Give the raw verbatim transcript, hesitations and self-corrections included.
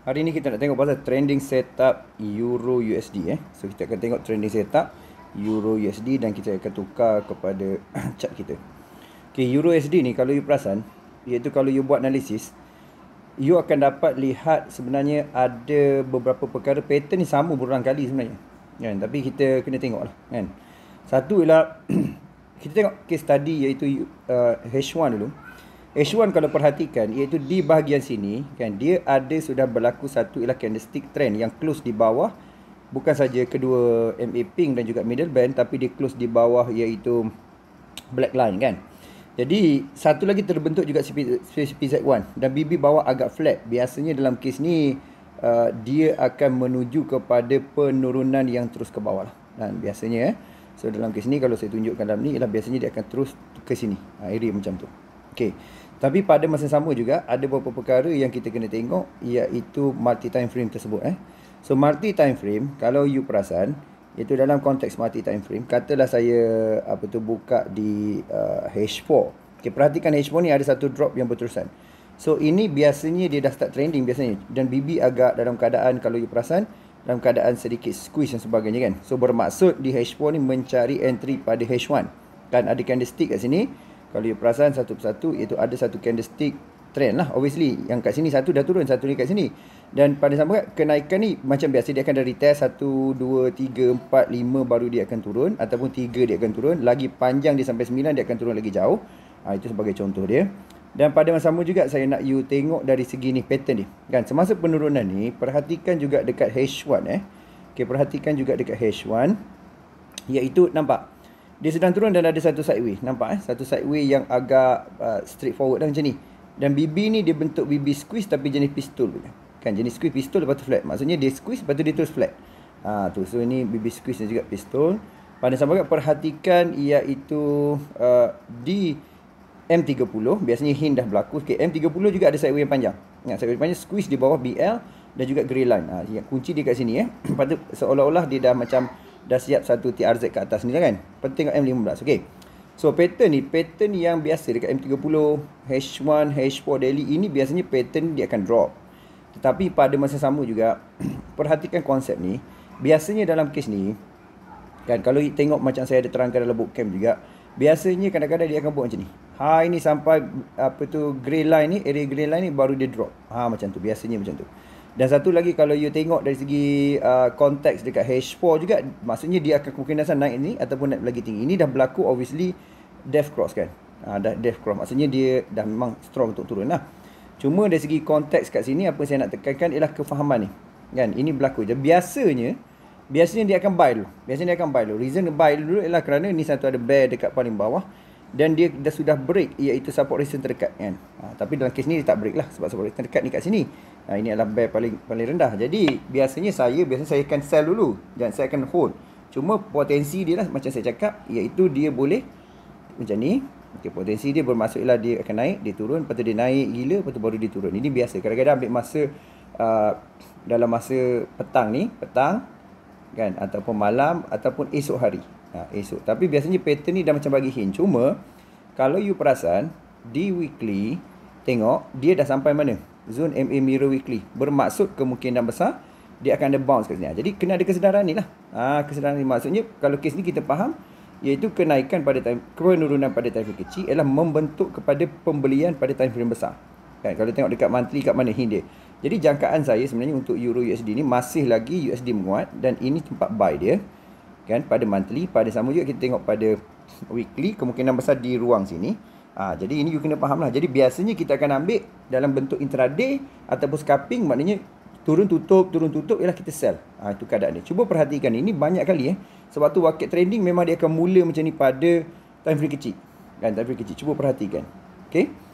Hari ni kita nak tengok pasal trending setup Euro U S D eh. So kita akan tengok trending setup Euro U S D dan kita akan tukar kepada chart kita. Okay, Euro U S D ni kalau you perasan, iaitu kalau you buat analisis, you akan dapat lihat sebenarnya ada beberapa perkara pattern ni sama berulang kali sebenarnya. Kan? Tapi kita kena tengok lah kan. Satu ialah kita tengok case study iaitu uh, H one dulu. H one kalau perhatikan iaitu di bahagian sini kan, dia ada sudah berlaku satu ialah candlestick trend yang close di bawah, bukan saja kedua M A pink dan juga middle band, tapi dia close di bawah iaitu black line kan. Jadi satu lagi terbentuk juga C P Z one dan B B bawah agak flat. Biasanya dalam kes ni uh, dia akan menuju kepada penurunan yang terus ke bawah lah. Dan biasanya eh. So dalam kes ni kalau saya tunjukkan dalam ni ialah biasanya dia akan terus ke sini. Ha, area macam tu. Okey. Tapi pada masa sama juga ada beberapa perkara yang kita kena tengok iaitu multi time frame tersebut eh. So multi time frame kalau you perasan iaitu dalam konteks multi time frame, katalah saya apa tu buka di uh, H four. Okey, perhatikan H four ni ada satu drop yang berterusan. So ini biasanya dia dah start trending biasanya dan B B agak dalam keadaan kalau you perasan dalam keadaan sedikit squeeze dan sebagainya kan. So bermaksud di H four ni mencari entry pada H one. Kan ada candlestick kat sini. Kalau you perasan satu persatu iaitu ada satu candlestick trend lah obviously. Yang kat sini satu dah turun, satu ni kat sini. Dan pada sama kenaikan ni macam biasa dia akan dari test satu, dua, tiga, empat, lima baru dia akan turun. Ataupun tiga dia akan turun. Lagi panjang dia sampai sembilan dia akan turun lagi jauh. Ha, itu sebagai contoh dia. Dan pada masa sama juga saya nak you tengok dari segi ni pattern ni. Kan semasa penurunan ni perhatikan juga dekat H one eh. Okay, perhatikan juga dekat H one. Iaitu nampak dia sedang turun dan ada satu sideway. Nampak eh? Satu sideway yang agak uh, straightforward lah macam ni. Dan B B ni dia bentuk B B squeeze tapi jenis pistol punya. Kan jenis squeeze pistol lepas tu flat. Maksudnya dia squeeze lepas tu dia terus flat. Ha tu. So ini B B squeeze dan juga pistol. Pada sama juga perhatikan iaitu uh, di M tiga puluh biasanya hint dah berlaku. Okay, M tiga puluh juga ada sideway yang panjang. Ingat sideway panjang squeeze di bawah B L dan juga grey line. Ha yang kunci dia kat sini eh. Lepas tu seolah-olah dia dah macam dah siap satu T R Z kat atas ni lah kan. Penting kat M lima belas. Okey. So pattern ni pattern yang biasa dekat M tiga puluh, H one, H four daily ini biasanya pattern dia akan drop. Tetapi pada masa sama juga perhatikan konsep ni. Biasanya dalam kes ni kan kalau tengok macam saya ada terangkan dalam bootcamp juga, biasanya kadang-kadang dia akan buat macam ni. Ha ini sampai apa tu grey line ni, area grey line ni baru dia drop. Ha macam tu biasanya macam tu. Dan satu lagi kalau you tengok dari segi uh, konteks dekat H four juga, maksudnya dia akan kemungkinan naik ni ataupun naik lagi tinggi. Ini dah berlaku obviously death cross kan. Ha, dah death cross maksudnya dia dah memang strong untuk turun lah. Cuma dari segi konteks kat sini apa saya nak tekankan ialah kefahaman ni. Kan ini berlaku je. Biasanya biasanya dia akan buy dulu. Biasanya dia akan buy dulu. Reason buy dulu ialah kerana ni satu ada bear dekat paling bawah dan dia dah sudah break iaitu support resistance terdekat kan. Ha, tapi dalam kes ni dia tak break lah sebab support resistance terdekat ni kat sini. Ha, ini adalah bear paling paling rendah. Jadi biasanya saya biasanya saya akan sell dulu dan saya akan hold. Cuma potensi dia lah macam saya cakap iaitu dia boleh macam ni. Okey, potensi dia bermaksud ialah dia akan naik, dia turun, lepas tu dia naik gila, lepas tu baru dia turun. Ini biasa. Kadang-kadang ambil masa uh, dalam masa petang ni, petang kan ataupun malam ataupun esok hari. Ha, esok. Tapi biasanya pattern ni dah macam bagi hint. Cuma kalau you perasan di weekly tengok dia dah sampai mana? Zone M A mirror weekly. Bermaksud kemungkinan besar dia akan ada bounce kat sini. Jadi kena ada kesedaran ni lah. Ha, kesedaran ni maksudnya kalau kes ni kita faham iaitu kenaikan pada time, penurunan pada time frame kecil ialah membentuk kepada pembelian pada time frame besar. Kan kalau tengok dekat monthly kat mana hint dia. Jadi jangkaan saya sebenarnya untuk Euro U S D ni masih lagi U S D menguat dan ini tempat buy dia. Kan pada monthly, pada sama juga kita tengok pada weekly kemungkinan besar di ruang sini. Ha, jadi ini you kena faham lah. Jadi biasanya kita akan ambil dalam bentuk intraday ataupun scalping, maknanya turun tutup, turun tutup ialah kita sell. Ha, itu keadaan dia. Cuba perhatikan ini banyak kali eh. Sebab tu market trending memang dia akan mula macam ni pada time frame kecil. Kan time frame kecil. Cuba perhatikan. Okey.